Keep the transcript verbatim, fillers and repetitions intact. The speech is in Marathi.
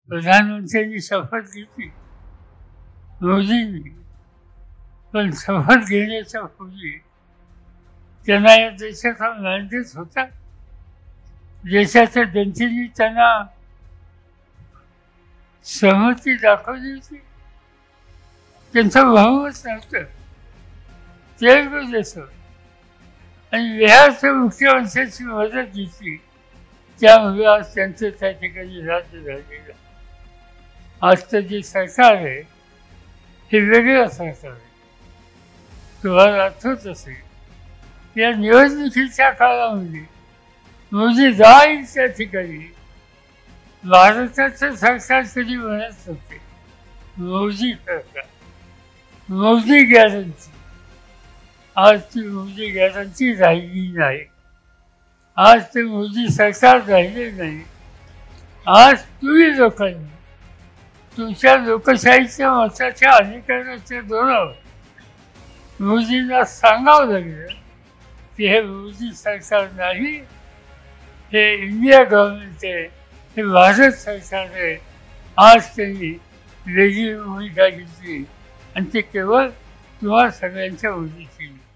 प्रधानमंत्र्यांनी शपथ घेतली मोदींनी, पण शपथ घेण्याच्या पूर्वी त्यांना या देशाचा मॅन्डेट होता. देशाच्या जनतेने त्यांना सहमती दाखवली होती. त्यांचं भावच नव्हतं, तेलगू देश आणि बिहारच्या मुख्यमंत्र्यांची मदत घेतली. त्यामुळे आज त्यांचं त्या ठिकाणी राज्य झालेलं. आजचं जे सरकार आहे हे वेगळं सरकार आहे. तुम्हाला आठवत असेल या निवडणुकीच्या काळामध्ये मोदी जाईल त्या ठिकाणी भारताचं सरकार कधी म्हणत होते मोदी सरकार, मोदी गॅरंटी. आज ती मोदी गॅरंटी राहिली नाही. आज ते मोदी सरकार राहिले नाही. आज तुम्ही लोकांनी तुमच्या लोकशाहीच्या मताच्या अधिकाराच्या जोरावर मोदींना सांगावं लागलं की हे मोदी सरकार नाही, हे इंडिया गव्हर्नमेंट आहे, हे भारत सरकार आहे. आज त्यांनी वेगळी भूमिका घेतली आणि ते केवळ तुम्हा सगळ्यांच्या मदतीने.